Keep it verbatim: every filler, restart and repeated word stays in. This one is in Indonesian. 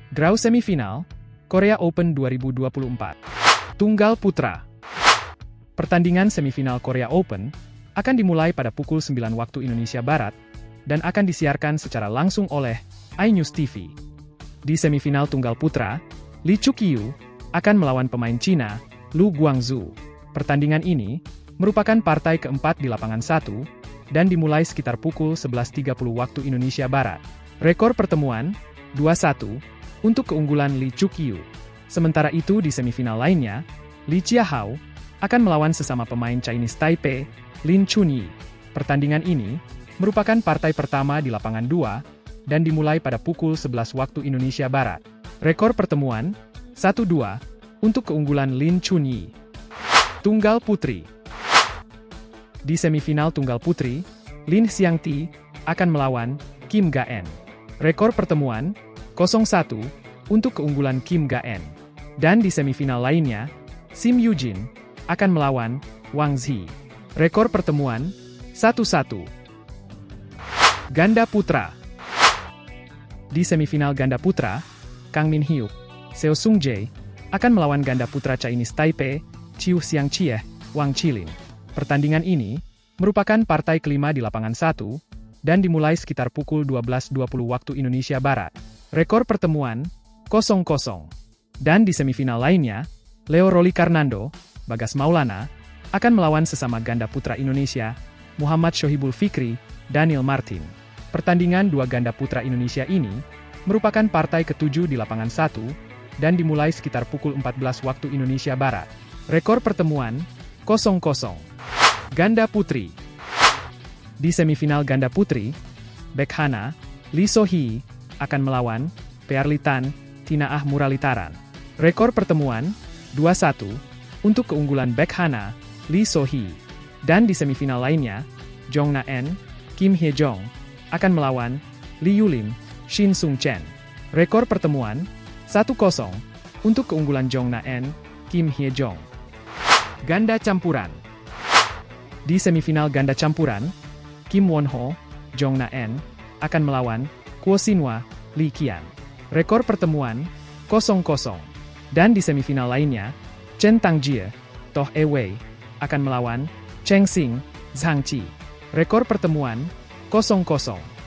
Draw semifinal, Korea Open dua ribu dua puluh empat. Tunggal Putra. Pertandingan semifinal Korea Open akan dimulai pada pukul sembilan waktu Indonesia Barat dan akan disiarkan secara langsung oleh iNews T V. Di semifinal Tunggal Putra, Lee Chuk-kyu akan melawan pemain Cina, Lu Guangzhou. Pertandingan ini merupakan partai keempat di lapangan satu dan dimulai sekitar pukul sebelas tiga puluh waktu Indonesia Barat. Rekor pertemuan dua satu untuk keunggulan Lee Chuk-kyu. Sementara itu di semifinal lainnya, Lee Chia-hao akan melawan sesama pemain Chinese Taipei, Lin Chunyi. Pertandingan ini merupakan partai pertama di lapangan dua dan dimulai pada pukul sebelas waktu Indonesia Barat. Rekor pertemuan satu dua untuk keunggulan Lin Chunyi. Tunggal Putri. Di semifinal Tunggal Putri, Lin Xiangti akan melawan Kim Ga-eun. Rekor pertemuan nol satu untuk keunggulan Kim Ga-eun. Dan di semifinal lainnya, Sim Yoo-jin akan melawan Wang Zhi. Rekor pertemuan satu satu. Ganda Putra. Di semifinal Ganda Putra, Kang Min-hyuk, Seo Sung-jae akan melawan ganda putra Chinese Taipei, Chiu Xiang-chieh, Wang Qilin. Pertandingan ini merupakan partai kelima di lapangan satu dan dimulai sekitar pukul dua belas dua puluh waktu Indonesia Barat. Rekor pertemuan nol nol. Dan di semifinal lainnya, Leo Roli Karnando, Bagas Maulana, akan melawan sesama ganda putra Indonesia, Muhammad Shohibul Fikri, Daniel Martin. Pertandingan dua ganda putra Indonesia ini merupakan partai ketujuh di lapangan satu dan dimulai sekitar pukul empat belas waktu Indonesia Barat. Rekor pertemuan nol nol. Ganda Putri. Di semifinal ganda putri, Baek Hana, Lee So-hee akan melawan Pearlitan, Tinaah Muralitaran. Rekor pertemuan dua satu untuk keunggulan Baek Hana, Lee So-hee. Dan di semifinal lainnya, Jong Na-en, Kim Hye-jong akan melawan Lee Yulim, Shin Sung-chen. Rekor pertemuan satu nol untuk keunggulan Jong Na-en, Kim Hye-jong. Ganda Campuran. Di semifinal ganda campuran, Kim Won-ho, Jong Na-en akan melawan Kuo Sin-hwa, Lee Qian. Rekor pertemuan nol nol. Dan di semifinal lainnya, Chen Tang-jie, Toh E-wei akan melawan Cheng Xing, Zhang Qi. Rekor pertemuan nol nol.